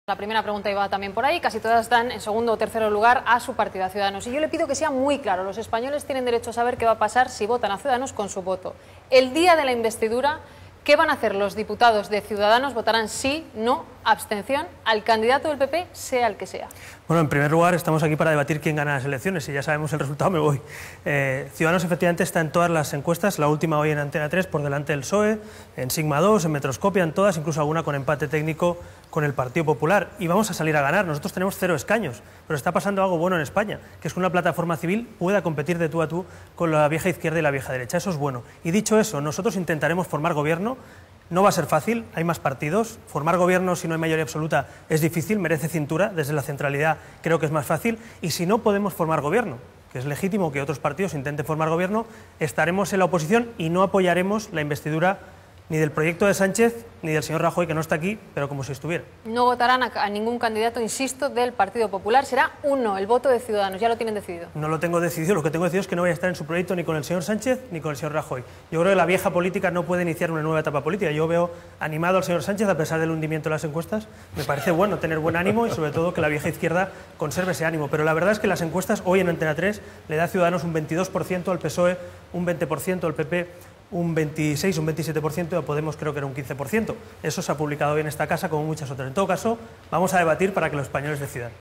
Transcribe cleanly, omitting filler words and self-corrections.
La primera pregunta iba también por ahí, casi todas están en segundo o tercer lugar a su partido, a Ciudadanos. Y yo le pido que sea muy claro, los españoles tienen derecho a saber qué va a pasar si votan a Ciudadanos con su voto. El día de la investidura, ¿qué van a hacer los diputados de Ciudadanos? ¿Votarán sí, no, abstención al candidato del PP, sea el que sea? Bueno, en primer lugar, estamos aquí para debatir quién gana las elecciones. Si ya sabemos el resultado, me voy. Ciudadanos efectivamente está en todas las encuestas, la última hoy en Antena 3, por delante del PSOE, en Sigma 2, en Metroscopia, en todas, incluso alguna con empate técnico con el Partido Popular. Y vamos a salir a ganar. Nosotros tenemos 0 escaños, pero está pasando algo bueno en España, que es que una plataforma civil pueda competir de tú a tú con la vieja izquierda y la vieja derecha. Eso es bueno. Y dicho eso, nosotros intentaremos formar gobierno. No va a ser fácil, hay más partidos. Formar gobierno si no hay mayoría absoluta es difícil, merece cintura. Desde la centralidad creo que es más fácil. Y si no podemos formar gobierno, que es legítimo que otros partidos intenten formar gobierno, estaremos en la oposición y no apoyaremos la investidura ni del proyecto de Sánchez ni del señor Rajoy, que no está aquí, pero como si estuviera. No votarán a ningún candidato, insisto, del Partido Popular. Será uno, el voto de Ciudadanos. Ya lo tienen decidido. No lo tengo decidido. Lo que tengo decidido es que no voy a estar en su proyecto ni con el señor Sánchez ni con el señor Rajoy. Yo creo que la vieja política no puede iniciar una nueva etapa política. Yo veo animado al señor Sánchez a pesar del hundimiento de las encuestas. Me parece bueno tener buen ánimo y sobre todo que la vieja izquierda conserve ese ánimo. Pero la verdad es que las encuestas hoy en Antena 3 le da a Ciudadanos un 22%, al PSOE un 20%, al PP un 26, un 27%, y a Podemos creo que era un 15%. Eso se ha publicado hoy en esta casa como muchas otras. En todo caso, vamos a debatir para que los españoles decidan.